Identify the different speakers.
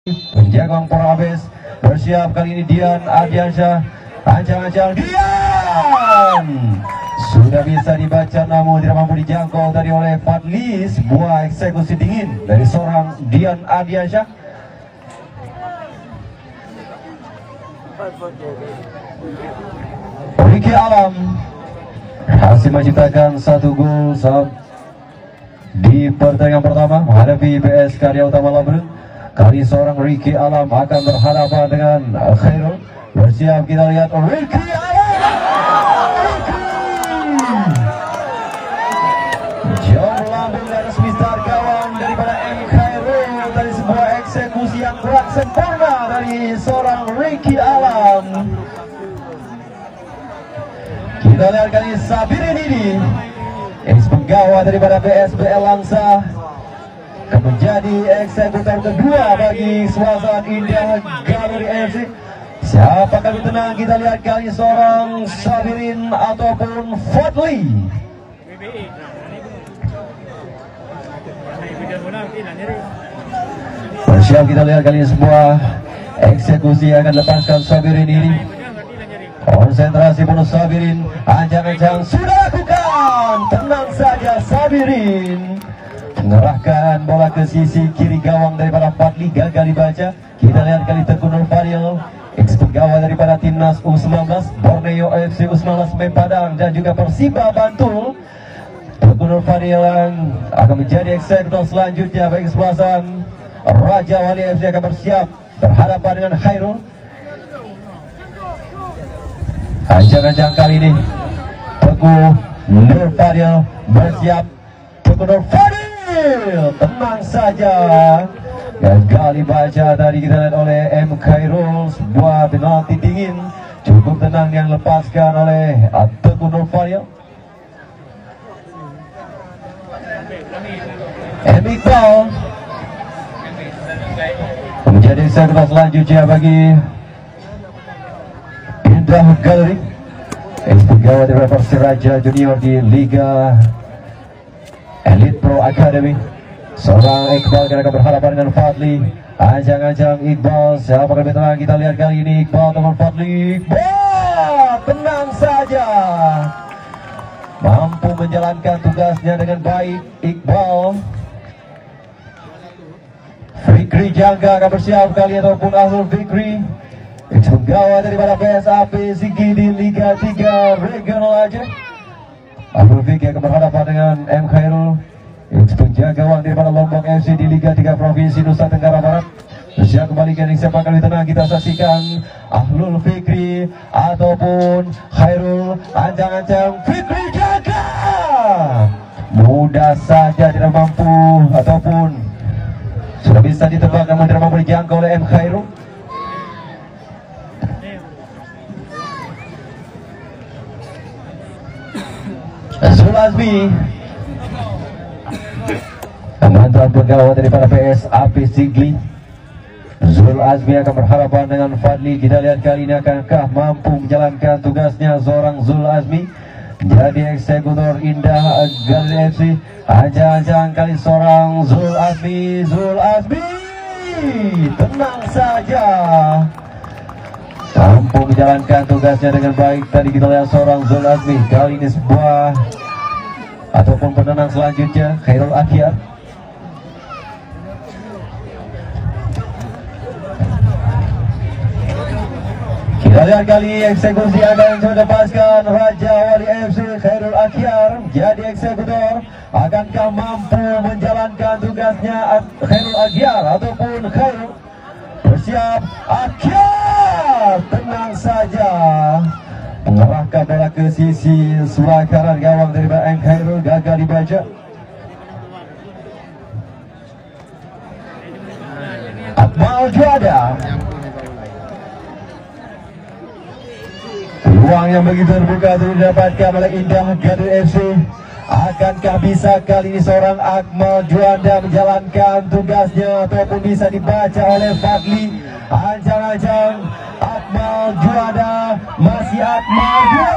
Speaker 1: Penjaga Porabes bersiap kali ini Dian Ardiansyah. Ancang-ancang Dian sudah bisa dibaca namun tidak mampu dijangkau tadi oleh Fadli. Sebuah eksekusi dingin dari seorang Dian Ardiansyah. Ricky Alam hasil menciptakan satu gol di pertandingan pertama menghadapi PS Karya Utama Labrun. Kali seorang Ricky Alam akan berhadapan dengan Khairul. Bersiap kita lihat Ricky Alam. Jauh melambung dan resmi start gawang daripada M. Khairul. Dari sebuah eksekusi yang berat sempurna dari seorang Ricky Alam. Kita lihat kali Sabirin ini penggawa daripada PSBL Langsa akan menjadi eksekutor kedua bagi Swazat Indah Galeri FC. Siapa kali tenang kita lihat kali seorang Sabirin ataupun Fadli. Bersiap kita lihat kali sebuah eksekusi akan lepaskan Sabirin ini. Konsentrasi penuh Sabirin, ancang-ancang sudah lakukan. Tenang saja Sabirin. Mengerahkan bola ke sisi kiri gawang daripada Fadli, gagal dibaca. Kita lihat kali Teguh Nur Fadil, ex-penggawa daripada Timnas U19 Borneo FC U19 Padang dan juga Persiba Bantul. Teguh Nur Fadil akan menjadi eksekutor selanjutnya bagi kesebelasan Raja Wali FC akan bersiap berhadapan dengan Khairul. Ancang-ancang kali ini Teguh Nur Fadil bersiap. Teguh Nur Fadil tenang saja, gagal dibaca tadi kita lihat oleh M. Khairul. Sebuah penalti dingin cukup tenang yang lepaskan oleh Teguh Nur Fadil. M. Iqbal menjadi eksekutor selanjutnya bagi Indah Galeri, ex-penggawa dari Persiraja Junior di Liga Elite Pro Academy. Seorang Iqbal yang akan berhadapan dengan Fadli. Ancang-ancang Iqbal, siapa lebih tenang kita lihat kali ini Iqbal teman Fadli. Iqbal tenang saja, mampu menjalankan tugasnya dengan baik Iqbal. Fikri Jangga akan bersiap kali ataupun Ahlul Fikri, ex-penggawa daripada PSAP Sigi di Liga 3 Regional Aceh. Ahlul Fikri akan berhadapan dengan M. Khairul, ex-penjaga gawang daripada Lombok FC di Liga 3 Provinsi Nusa Tenggara Barat. Bersiap kembali ke siapa kali tenang kita saksikan Ahlul Fikri ataupun Khairul. Ancang-ancang Fikri Jangga mudah saja tidak mampu ataupun sudah bisa ditebak namun tidak mampu dijangkau oleh M. Khairul. Zul Azmi, mantan penggawa daripada PSAP Sigli. Zul Azmi akan berhadapan dengan Fadli. Kita lihat kali ini akankah mampu menjalankan tugasnya seorang Zul Azmi menjadi eksekutor Indah Galeri FC. Ancang-ancang kali seorang Zul Azmi. Zul Azmi tenang saja, mampu menjalankan tugasnya dengan baik. Tadi kita lihat seorang Zul Azmi. Kali ini sebuah ataupun penenang selanjutnya Khairul Akhyar. Kita lihat kali eksekusi akan lepaskan Raja Wali FC Khairul Akhyar jadi eksekutor. Akankah mampu menjalankan tugasnya Khairul Akhyar ataupun Khairul? Bersiap Akhyar, tenang saja, mengarahkan bola ke sisi sebelah kanan gawang dari M. Khairul, gagal dibaca. Akmal Juada, peluang yang begitu terbuka untuk didapatkan oleh Indah Galeri FC. Akankah bisa kali ini seorang Akmal Juanda menjalankan tugasnya ataupun bisa dibaca oleh Fadli? Ancang-ancang Akmal Juanda, masih Akmal Juanda.